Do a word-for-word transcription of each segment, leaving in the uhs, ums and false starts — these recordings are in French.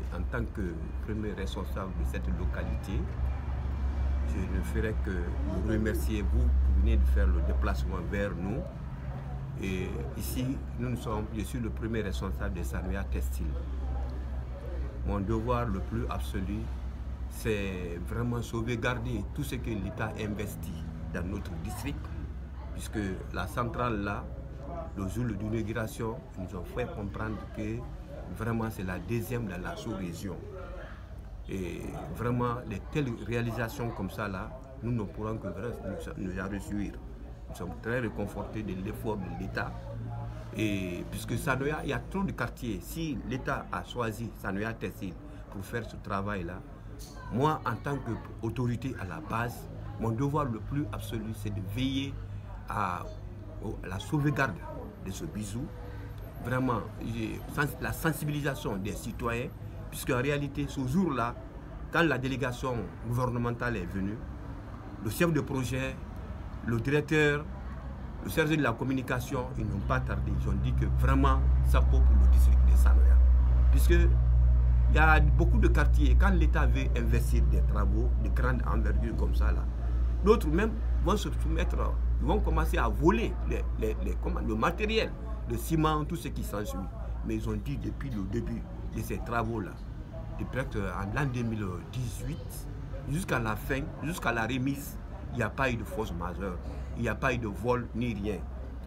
en tant que premier responsable de cette localité, je ne ferai que vous remercier, vous, qui venez de faire le déplacement vers nous. Et ici, nous, nous sommes, je suis le premier responsable de Sanoya Textile. Mon devoir le plus absolu, c'est vraiment sauvegarder tout ce que l'État investit dans notre district, puisque la centrale là, le jour de l'inauguration, ils nous ont fait comprendre que vraiment c'est la deuxième dans la sous-région. Et vraiment, les telles réalisations comme ça là, nous ne pourrons que nous, nous en réjouir. Nous sommes très réconfortés de l'effort de l'État. Et puisque Sanoya, il y a trop de quartiers. Si l'État a choisi Sanoya Textile pour faire ce travail-là, moi, en tant qu'autorité à la base, mon devoir le plus absolu, c'est de veiller à, à la sauvegarde de ce bijou. Vraiment, la sensibilisation des citoyens, puisqu'en réalité, ce jour-là, quand la délégation gouvernementale est venue, le chef de projet, le directeur, le chargé de la communication, ils n'ont pas tardé. Ils ont dit que vraiment, ça vaut pour le district de Sanoya. Puisque il y a beaucoup de quartiers, quand l'État veut investir des travaux de grande envergure comme ça, là, d'autres même vont se soumettre, ils vont commencer à voler les, les, les, comment, le matériel, le ciment, tout ce qui s'ensuit. Mais ils ont dit depuis le début de ces travaux-là, depuis en l'an deux mille dix-huit, jusqu'à la fin, jusqu'à la remise, il n'y a pas eu de force majeure, il n'y a pas eu de vol ni rien.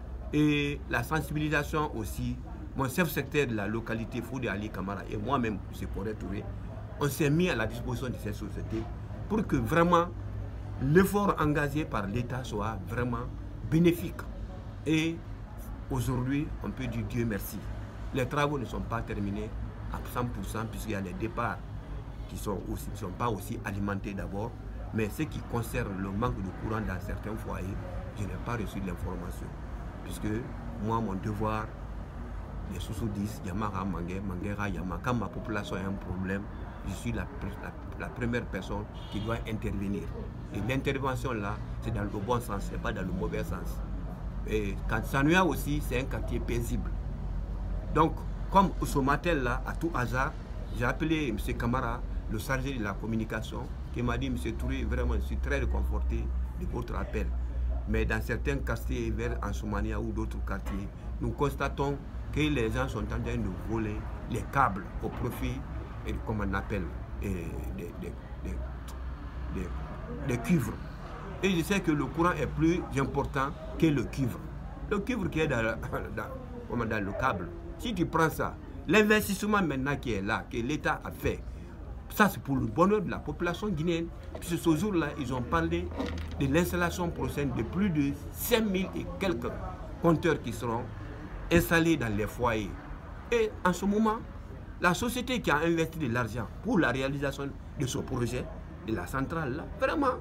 Et la sensibilisation aussi, mon chef secteur de la localité, Fodé Ali Kamara, et moi-même, M. Coré Touré, on s'est mis à la disposition de ces sociétés pour que vraiment l'effort engagé par l'État soit vraiment bénéfique. Et aujourd'hui, on peut dire Dieu merci. Les travaux ne sont pas terminés à cent pour cent puisqu'il y a les départs qui ne sont, sont pas aussi alimentés d'abord. Mais ce qui concerne le manque de courant dans certains foyers, je n'ai pas reçu l'information. Puisque moi, mon devoir, les Soussou disent, Yamara, Mangé, Mangera, Yama, quand ma population a un problème, je suis la, la, la première personne qui doit intervenir. Et l'intervention là, c'est dans le bon sens, ce n'est pas dans le mauvais sens. Et quand Sanoya aussi, c'est un quartier paisible. Donc, comme ce matin là, à tout hasard, j'ai appelé M. Kamara, le chargé de la communication, qui m'a dit, M. Touré, vraiment, je suis très réconforté de votre appel. Mais dans certains quartiers, vers Ansoumania ou d'autres quartiers, nous constatons que les gens sont en train de voler les câbles au profit, et, comme on appelle, et, des, des, des, des, des cuivres. Et je sais que le courant est plus important que le cuivre. Le cuivre qui est dans, dans, dans le câble, si tu prends ça, l'investissement maintenant qui est là, que l'État a fait, ça c'est pour le bonheur de la population guinéenne. Puis ce jour-là, ils ont parlé de l'installation prochaine de plus de cinq mille et quelques compteurs qui seront installés dans les foyers. Et en ce moment, la société qui a investi de l'argent pour la réalisation de ce projet, de la centrale là, vraiment,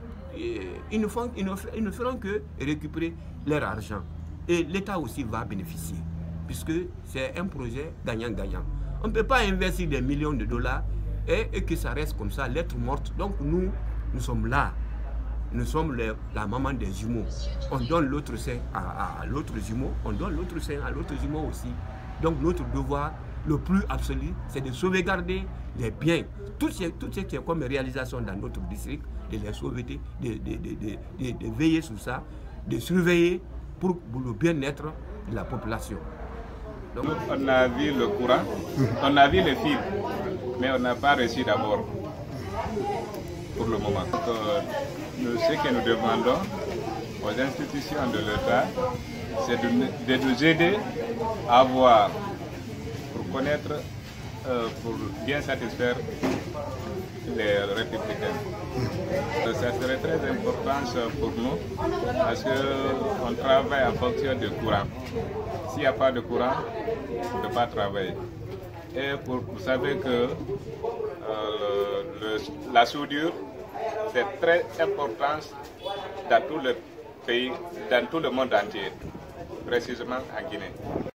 ils ne, font, ils ne, ils ne feront que récupérer leur argent. Et l'État aussi va bénéficier, puisque c'est un projet gagnant-gagnant. On ne peut pas investir des millions de dollars et, et que ça reste comme ça, lettre morte. Donc nous, nous sommes là. Nous sommes les, la maman des jumeaux. On donne l'autre sein à, à l'autre jumeau, on donne l'autre sein à l'autre jumeau aussi. Donc notre devoir, le plus absolu, c'est de sauvegarder les biens. Tout ce, tout ce qui est comme réalisation dans notre district, de les sauvegarder, de, de, de, de, de, de veiller sur ça, de surveiller pour, pour le bien-être de la population. Donc, on a vu le courant, on a vu les fils, mais on n'a pas reçu d'abord pour le moment. Donc, euh, nous, ce que nous demandons aux institutions de l'État, c'est de, de nous aider à avoir, pour connaître, euh, pour bien satisfaire les républicains. Ça serait très important pour nous parce qu'on travaille en fonction du courant. S'il n'y a pas de courant, on ne peut pas travailler. Et pour, vous savez que euh, le, la soudure, c'est très important dans tout le pays, dans tout le monde entier, précisément en Guinée.